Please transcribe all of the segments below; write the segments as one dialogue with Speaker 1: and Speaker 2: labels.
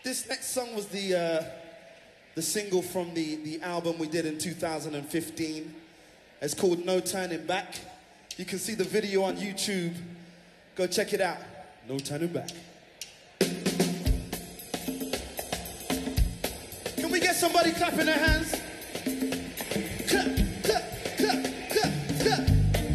Speaker 1: This next song was the single from the album we did in 2015. It's called No Turning Back. You can see the video on YouTube. Go check it out. No Turning Back. Can we get somebody clapping their hands? Clap, clap, clap, clap, clap.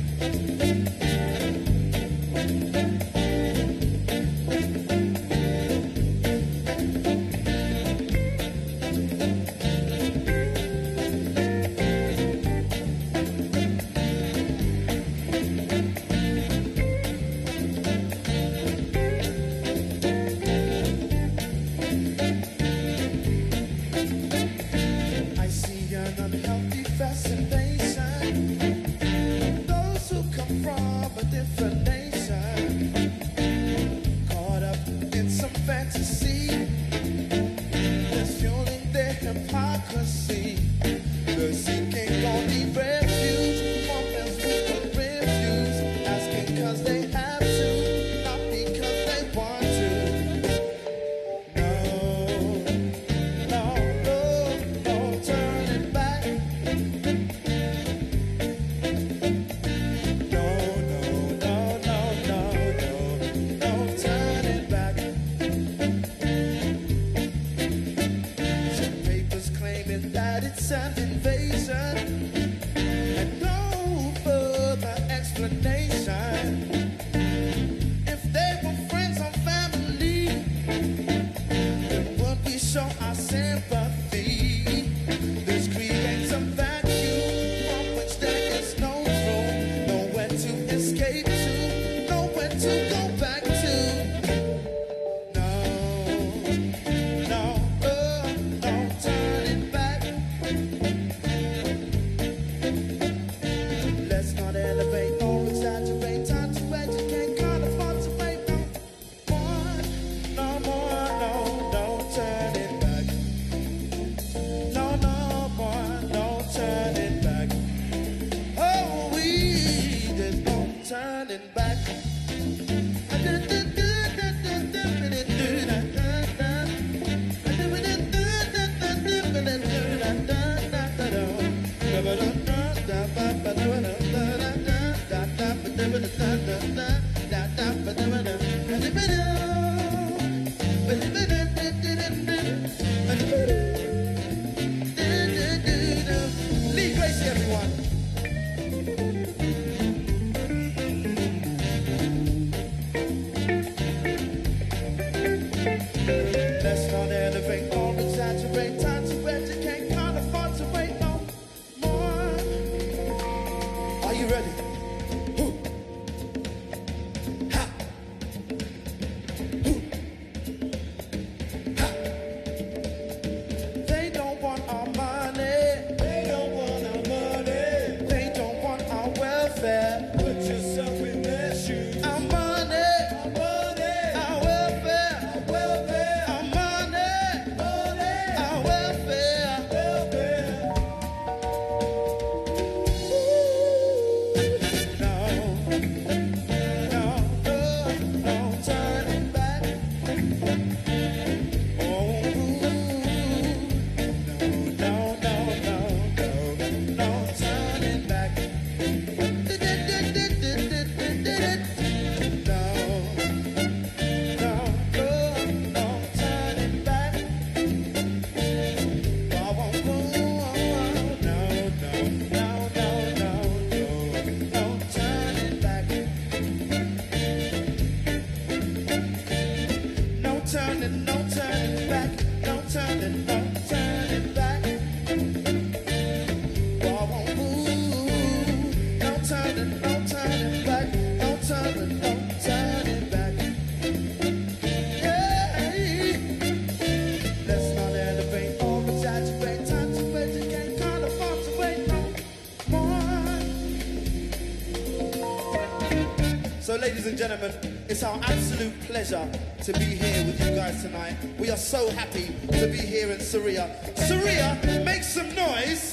Speaker 1: Ladies and gentlemen, it's our absolute pleasure to be here with you guys tonight. We are so happy to be here in Saria. Saria, make some noise.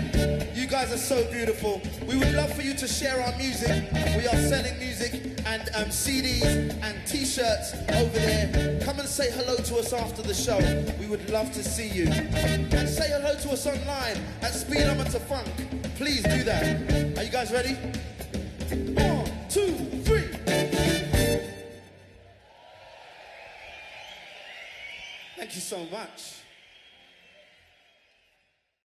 Speaker 1: You guys are so beautiful. We would love for you to share our music. We are selling music, and CDs and T-shirts over there. Come and say hello to us after the show. We would love to see you. And say hello to us online at Speedometer Funk. Please do that. Are you guys ready? 1, 2, 3. Thank you so much.